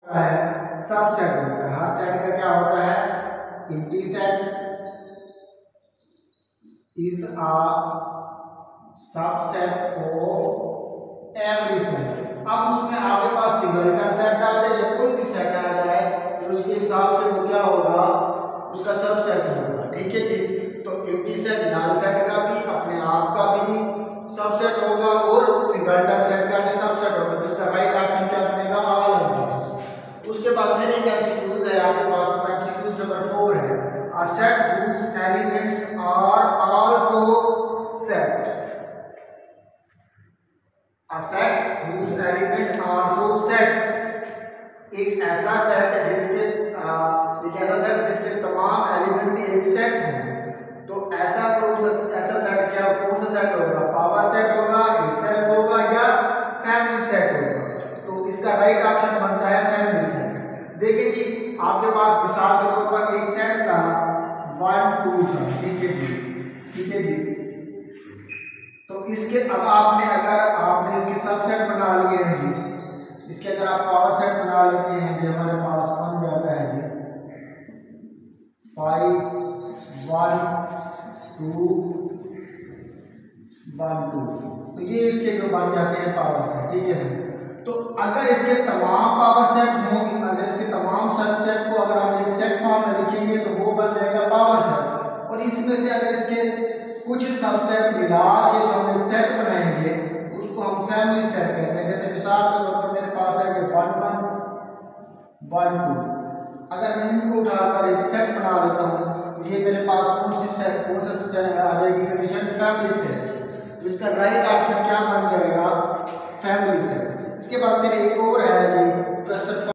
है सबसेट होता है। हर सेट का क्या होता है? Empty set is a subset of every set. अब उसमें आपके पास सिंगलटन सेट आ जाए या कोई भी सेट आ जाए तो उसके हिसाब से वो क्या होगा? उसका सबसेट होगा। ठीक है जी। तो एम्प्टी सेट नल सेट का भी अपने आप का भी सबसेट होगा और सिंगलटन सेट का भी सबसेट होगा। तो इसका राइट ऑप्शन क्या बनेगा? All of this. उसके बाद फिर एक एमसीक्यूज है आपके पास, एमसीक्यूज नंबर 4 है। A set whose elements are also set। A set whose element also sets। एक ऐसा सेट जिसके तमाम एलिमेंट भी एक सेट हो। तो ऐसा सेट कौन सा सेट होगा? पावर सेट होगा, इटसेल्फ होगा या फैमिली सेट होगा। तो इसका राइट ऑप्शन बनता है फैमिली सेट। देखिए जी, आपके पास मिसाल के तौर पर एक सेट था 1 2 था। ठीक है जी, ठीक है जी। तो इसके अब अगर आपने इसके सबसेट बना लिए हैं जी, इसके अगर आप पावर सेट बना लेते हैं जी, हमारे पास बन जाता है जी 5 1 2 1 2। तो ये इसके जो बन जाते हैं पावर सेट। ठीक है ना? तो अगर इसके तमाम पावर सेट होंगे, अगर इसके तमाम सबसेट को अगर हम एक सेट फॉर्म में लिखेंगे तो वो बन जाएगा पावर सेट। और इसमें से अगर इसके कुछ सबसेट मिला के जो हम एक सेट बनाएंगे उसको हम फैमिली सेट कहते हैं। जैसे मिसाल के तौर पर मेरे पास है कि 1 1 1 2। अगर मैं इनको उठाकर एक सेट बना लेता हूँ तो ये मेरे पास कौन सा आ जाएगी कंडीशन? Family set. तो इसका राइट ऑप्शन क्या बन जाएगा? Family set. इसके बाद फिर एक और है जी